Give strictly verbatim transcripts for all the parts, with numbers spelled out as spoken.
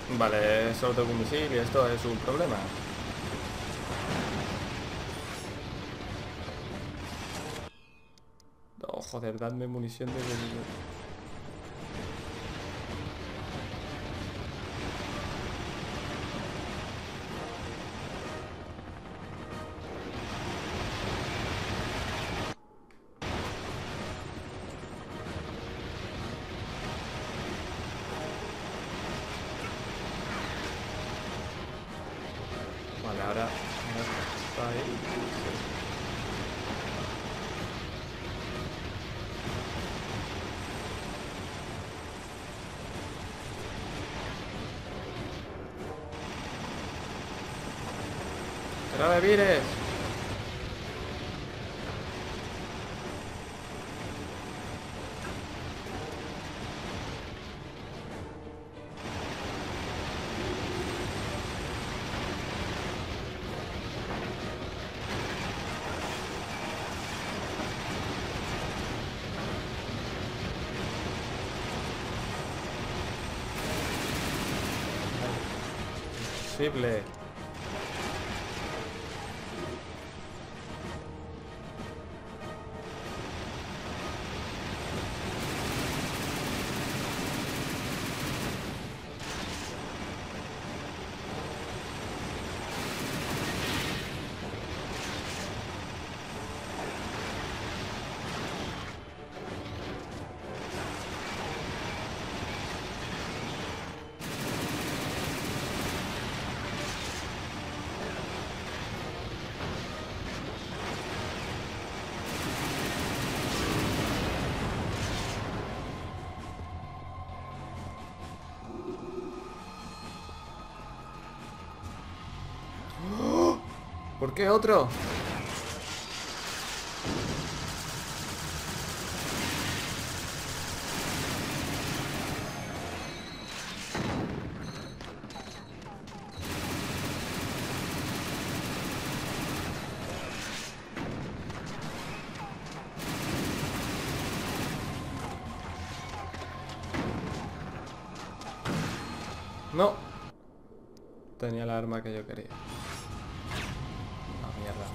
Vale, solo tengo un misil y esto es un problema. Oh, joder, dadme munición de... Vale, ahora... ahora está ahí. ¡Que no me mires! Imposible. ¿Por qué otro? No. Tenía el arma que yo quería. Ah, mierda.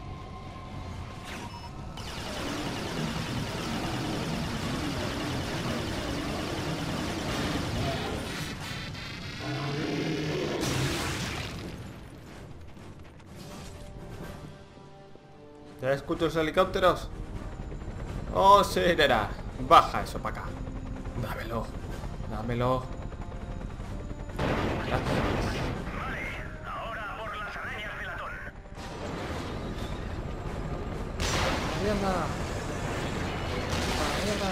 ¿Ya escucho los helicópteros? Oh, sí, nena. Baja eso para acá. Dámelo. Dámelo. Gracias. Ahora por las arañas de latón. ¡Mierda! ¡Mierda!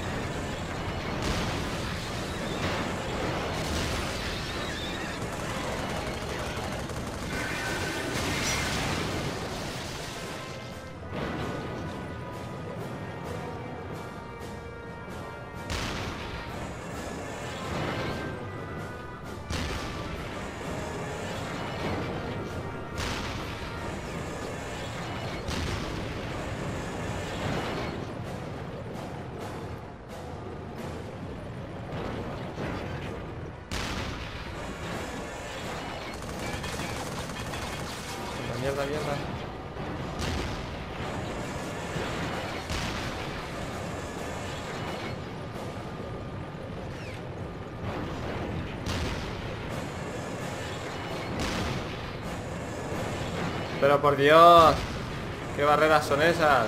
Mierda, mierda. Pero por Dios, ¿qué barreras son esas?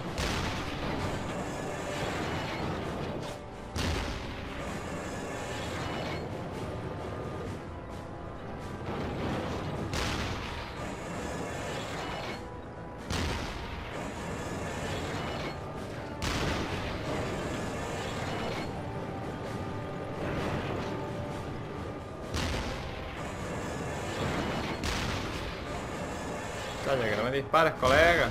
Calla, que no me dispares, colega.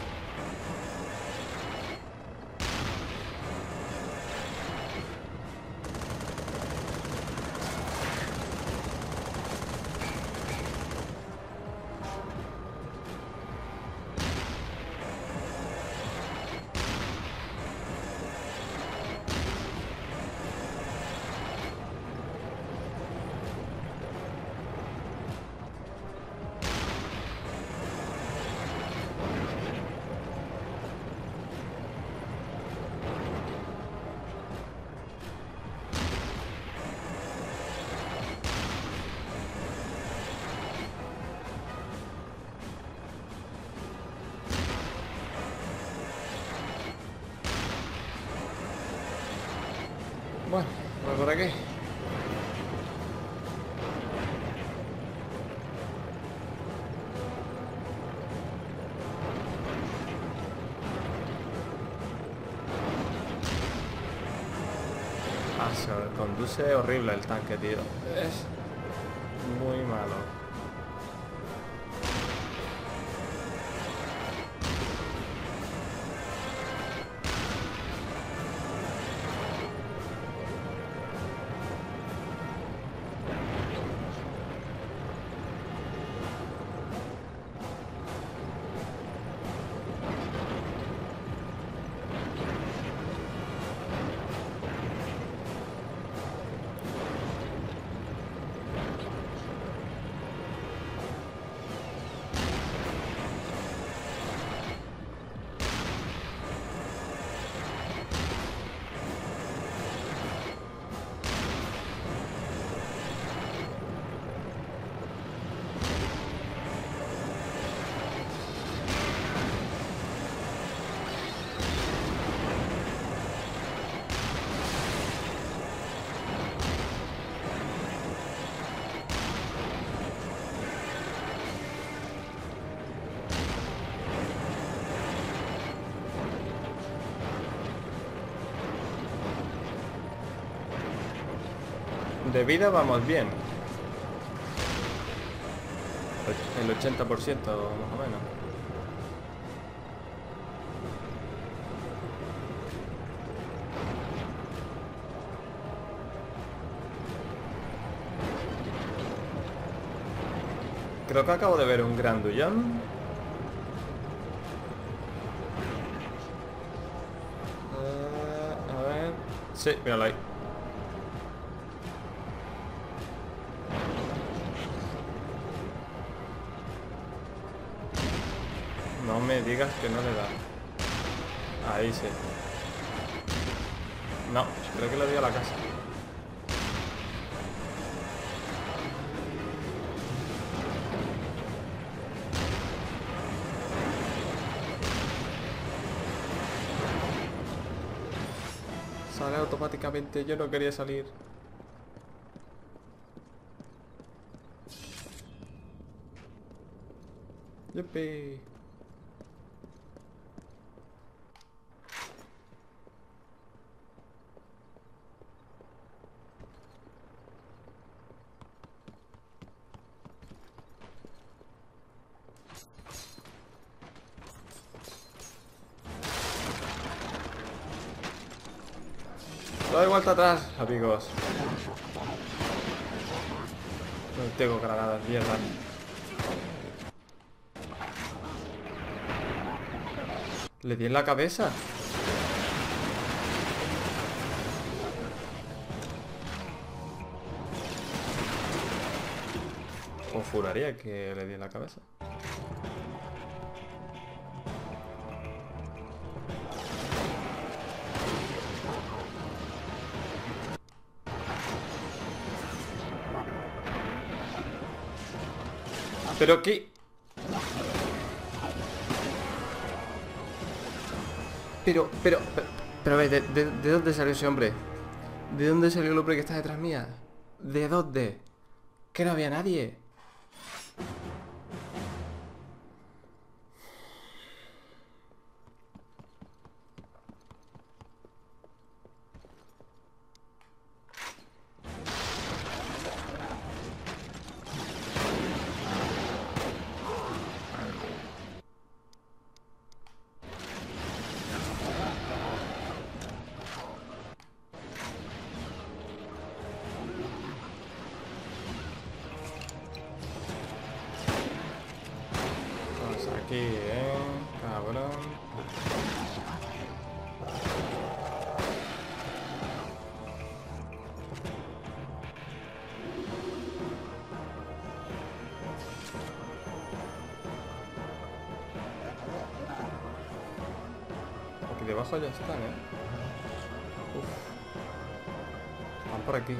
por aquí. Ah, se conduce horrible el tanque, tío. Es muy malo. De vida vamos bien. El ochenta por ciento más o menos. Creo que acabo de ver un grandullón. Uh, a ver... Sí, míralo ahí. No me digas que no le da. Ahí sí. No, creo que le dio a la casa. Sale automáticamente, yo no quería salir. Yupi. Doy vuelta atrás, amigos. No tengo granadas, mierda. Le di en la cabeza. O juraría que le di en la cabeza. Pero qué... Pero, pero, pero, pero a ver, ¿de, de, ¿de dónde salió ese hombre? ¿De dónde salió el hombre que está detrás mía? ¿De dónde? Que no había nadie. Aquí, eh, cabrón. Aquí debajo ya están, eh. Uf. Están por aquí.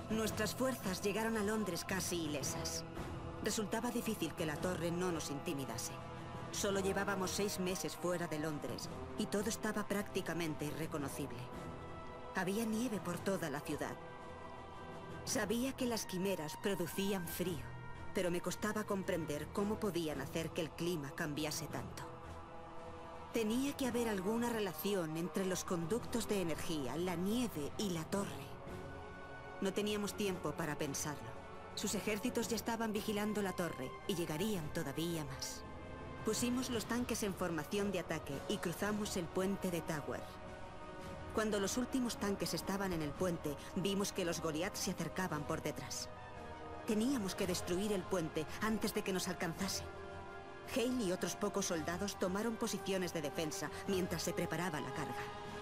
Nuestras fuerzas llegaron a Londres casi ilesas. Resultaba difícil que la torre no nos intimidase. Solo llevábamos seis meses fuera de Londres y todo estaba prácticamente irreconocible. Había nieve por toda la ciudad. Sabía que las quimeras producían frío, pero me costaba comprender cómo podían hacer que el clima cambiase tanto. Tenía que haber alguna relación entre los conductos de energía, la nieve y la torre. No teníamos tiempo para pensarlo. Sus ejércitos ya estaban vigilando la torre y llegarían todavía más. Pusimos los tanques en formación de ataque y cruzamos el puente de Tower. Cuando los últimos tanques estaban en el puente, vimos que los Goliath se acercaban por detrás. Teníamos que destruir el puente antes de que nos alcanzase. Hale y otros pocos soldados tomaron posiciones de defensa mientras se preparaba la carga.